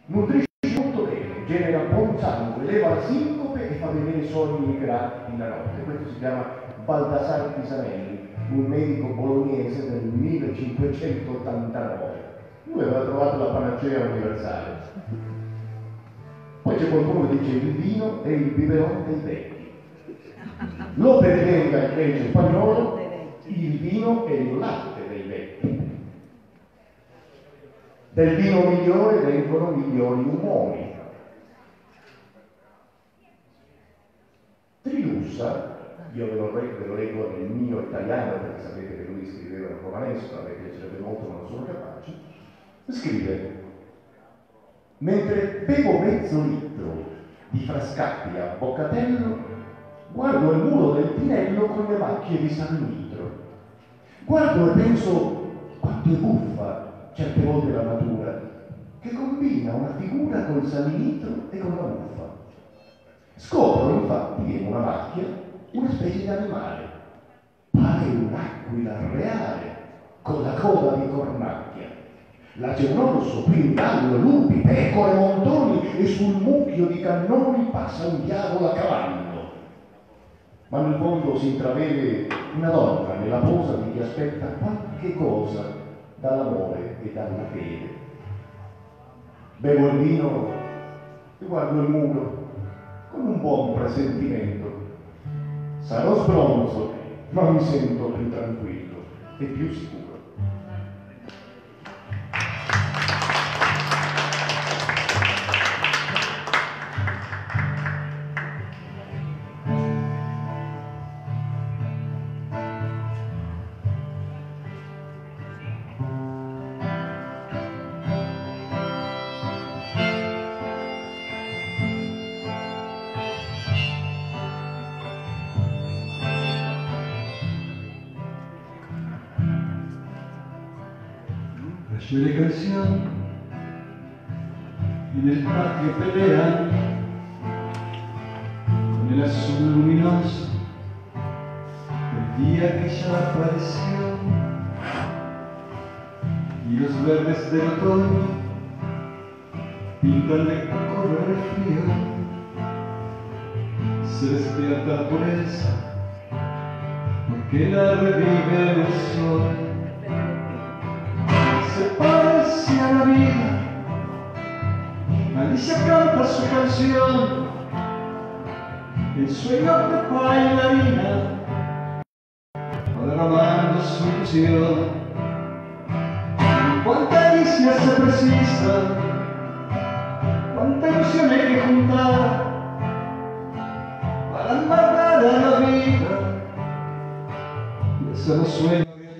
Nutrisce molto bene, genera buon sangue, leva la sincope e fa vedere sogni grandi la notte. Questo si chiama Baldassare Pisanelli, un medico bolognese del 1589. Lui aveva trovato la panacea universale. Poi c'è qualcuno che dice il vino è il biberon dei vecchi. Lo pervenga invece spagnolo, il vino è il latte dei vecchi. Del vino migliore vengono migliori umori. Trilussa, io ve lo leggo nel mio italiano perché sapete che lui scriveva in romanesco, a me piacerebbe molto ma non sono capace, scrive: mentre bevo mezzo litro di Frascati a Boccatello, guardo il muro del Tinello con le macchie di San Nitro. Guardo e penso quanto è buffa certe volte la natura, che combina una figura col San Nitro e con la muffa. Scopro infatti in una macchia una specie di animale, pare un'aquila reale, con la coda di cornacchia. Là c'è un orso, qui un gallo, lupi, pecore, montoni, e sul mucchio di cannoni passa un diavolo a cavallo. Ma nel fondo si intravede una donna nella posa di chi aspetta qualche cosa dall'amore e dalla fede. Bevo il vino e guardo il muro con un buon presentimento. Sarò sbronzo, ma mi sento più tranquillo e più sicuro. Le canciones en el patio pelean con el azul luminoso del día que ya apareció, y los verdes del otoño pintan de color frío. Se despierta la pureza porque la revive el sol. Se parece a la vida, Alicia canta su canción, el sueño de bailarina va derramando su ilusión. Cuánta Alicia se precisa, cuánta ilusión hay que juntar para embargar a la vida y hacer los sueños.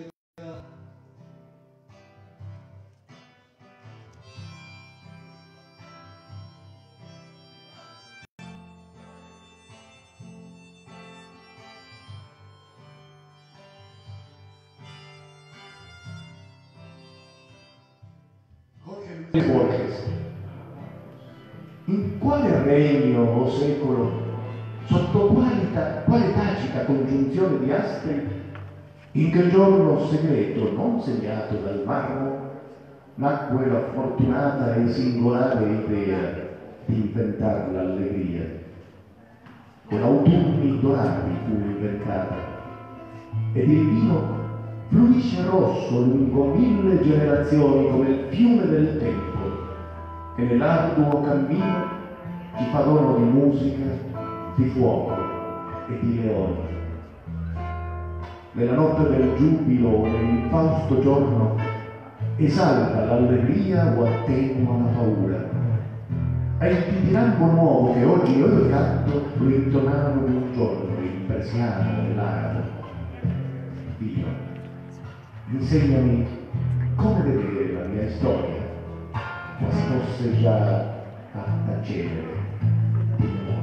In quale regno o secolo, sotto quale tacita congiunzione di astri, in che giorno segreto non segnato dal marmo, nacque la fortunata e singolare idea di inventar l'allegria. Con autunni dorati fu inventata, ed il vino fluisce rosso lungo 1000 generazioni come il fiume del tempo, che nell'arduo cammino ci fa dono di musica, di fuoco e di leoni. Nella notte del giubilo o nell'infausto giorno esalta l'allegria o attenua la paura. È il pitirambo nuovo che oggi io canto lo intonavo di un giorno in persiano nell'arabo. Dio, insegnami come vedere la mia storia, quasi fosse già fatta cenere di memoria.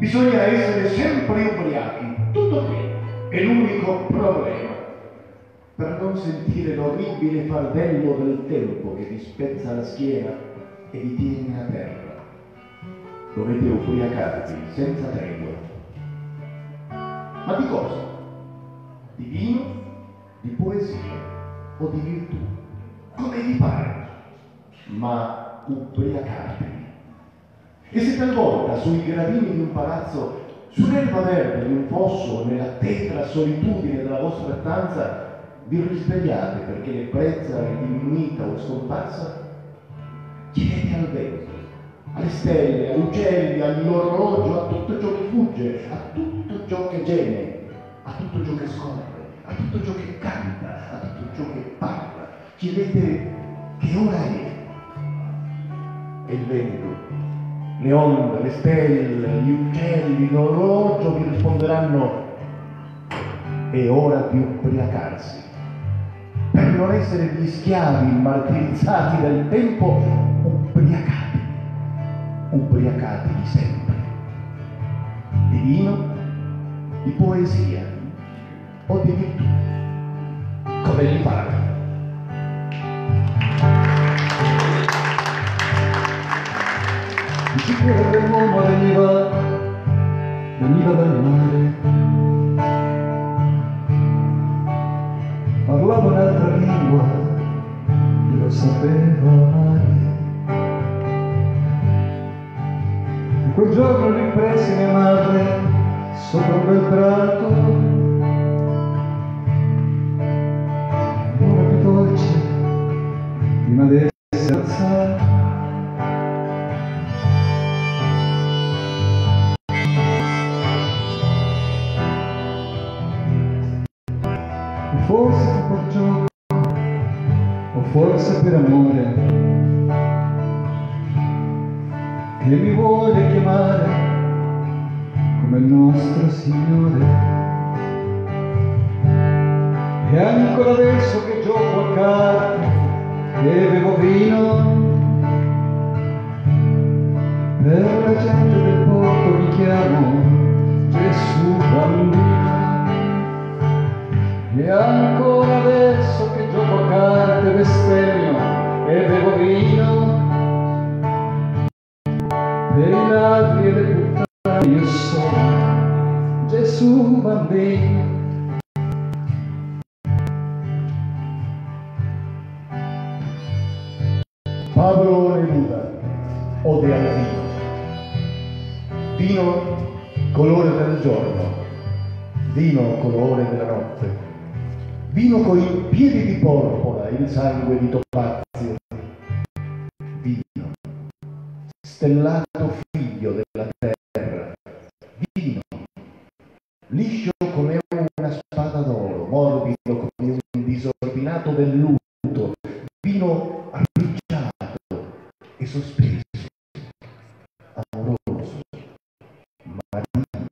Bisogna essere sempre ubriachi, tutto qui, è l'unico problema. Per non sentire l'orribile fardello del tempo che vi spezza la schiena e vi tiene a terra. Dovete ubriacarvi senza tregua. Ma di cosa? Di vino, di poesia o di virtù? Come vi pare? Ma ubriacatevi. E se talvolta sui gradini di un palazzo, sull'erba verde di un fosso, nella tetra solitudine della vostra stanza, vi risvegliate perché l'ebbrezza è diminuita o scomparsa, chiedete al vento, alle stelle, agli uccelli, all'orologio, a tutto ciò che fugge, a tutto ciò che geme, a tutto ciò che scorre, a tutto ciò che canta, a tutto ciò che parla. Chiedete che ora è. E il vento, le onde, le stelle, gli uccelli, l'orologio vi risponderanno: è ora di ubriacarsi. Per non essere gli schiavi martirizzati del tempo, ubriacatevi sempre. Di vino, di poesia o di virtù, come gli pare. Di sicuro l'uomo veniva dal mare, parlava un'altra lingua e lo sapeva amare. E quel giorno riprese mia madre sopra un bel prato, un'ora più dolce prima di essere alzata. Forse per gioco o forse per amore, che mi vuole chiamare come il nostro Signore. E ancora adesso che gioco a carte e bevo vino, per la gente del porto mi chiamo Gesù bambino. E ancora adesso che gioco a carte, bestemmio e bevo vino, per i ladri e le puttane io sono Gesù bambino. Pablo Neruda ode al vino. Vino colore del giorno, vino colore della notte. Vino coi piedi di porpora, il sangue di topazio. Vino, stellato figlio della terra. Vino, liscio come una spada d'oro, morbido come un disordinato velluto. Vino arricciato e sospeso, amoroso, marino.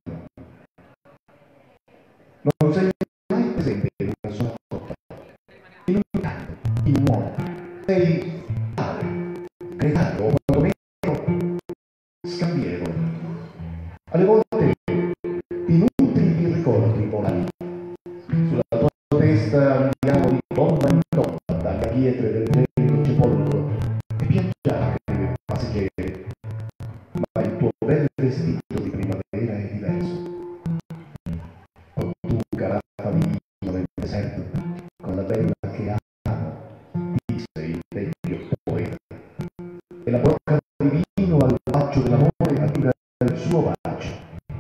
Non sei mai presente in una sola coppia, in un canto, in un uomo. Sei tale, credato o quantomeno scambievole. Alle volte ti nutri di ricordi morali. Sulla tua testa andiamo di tomba in tomba dalle pietre del gelido sepolcro e piangiamo le passeggere. Ma il tuo bel vestito di primavera è diverso. O tu, caraffa di vino nel deserto, con la bella che amo, disse il vecchio poeta. E la bocca di vino al bacio dell'amore attira il suo bacio.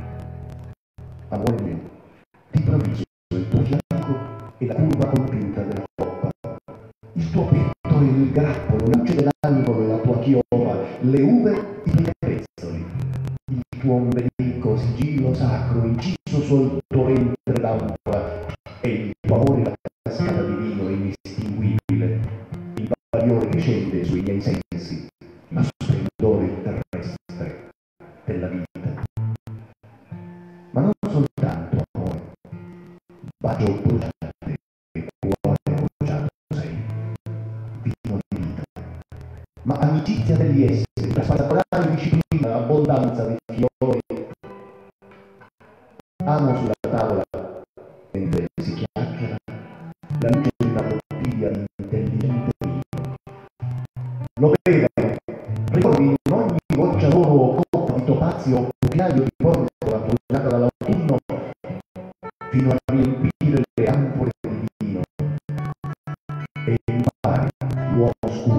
Amore mio, d'improvviso il tuo fianco e la curva compiuta della coppa, il tuo petto e il grappolo, la luce dell'angolo e la tua chioma, le uve e i capezzoli, il tuo ombelico sigillo sacro inciso sul tuo ventre d'ampola e il tuo amore la cascata di vino inestinguibile, il bagliore che scende sui miei sensi, lo splendore terrestre della vita. Ma non soltanto amore, bacio bruciante e cuore bruciato sei, vino di vita, ma amicizia degli esseri, la spaziale disciplina, abbondanza di fiori lo bevano. Ricordi in ogni goccia d'oro o coppa di topazio un cucchiaio di porpora bruciata dall'autunno fino a riempire le anfore di vino. E impari, uomo scuro,